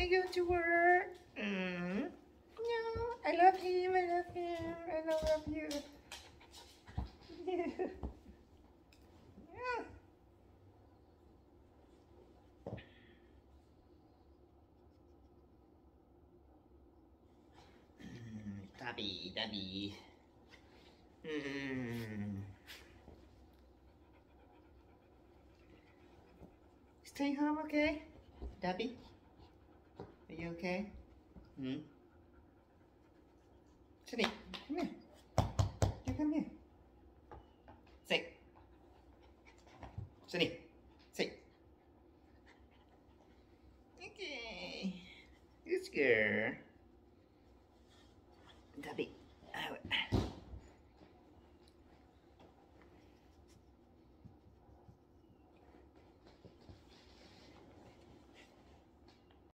go to work. No, I love him. I love him. I love you. Yeah. Dabby, Dabby. Stay home, okay? Dabby? Are you okay? Sydney, come here. You come here. Sit. Sydney, sit. Okay. Good girl.